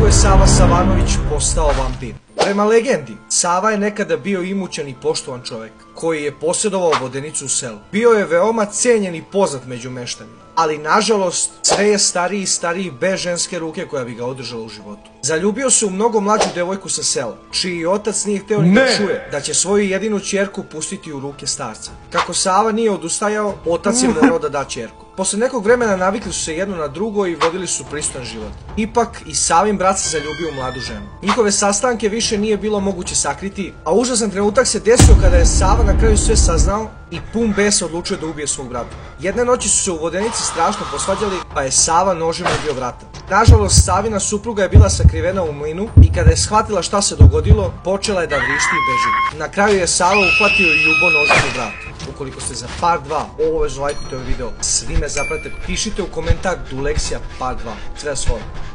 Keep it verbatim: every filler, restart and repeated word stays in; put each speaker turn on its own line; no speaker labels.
kako je Sava Savanović postao vampir. Prema legendi, Sava je nekada bio imućan i poštovan čovjek, koji je posjedovao vodenicu u selu. Bio je veoma cijenjen i poznat među meštanima, ali nažalost sve je stariji i stariji bez ženske ruke koja bi ga održala u životu. Zaljubio se u mnogo mlađu devojku sa sela, čiji otac nije hteo ni da čuje da će svoju jedinu ćerku pustiti u ruke starca. Kako Sava nije odustajao, otac je morao da da ćerku. Posle nekog vremena navikli su se jedno na drugo i vodili su pristojan život. Ipak i Savin brat se zaljubio u mladu ženu. Njihove sastanke više nije bilo moguće sakriti, a užasan trenutak se desio kada je Sava na kraju sve saznao i pun besa odlučio da ubije svog brata. Jedne noći su se u vodenici strašno posvađali, pa je Sava nožem ubio brata. Nažalost, Savina supruga je bila sakrivena u mlinu i kada je shvatila šta se dogodilo, počela je da vrišti i beži. Na kraju je Sava uhvatio i ljubo nožem u bratu. Ukoliko ste za part dva, obavezno lajkujte ovaj video, svi me zapratite, pišite u komentar Duleksija part dva. Sve vas volim.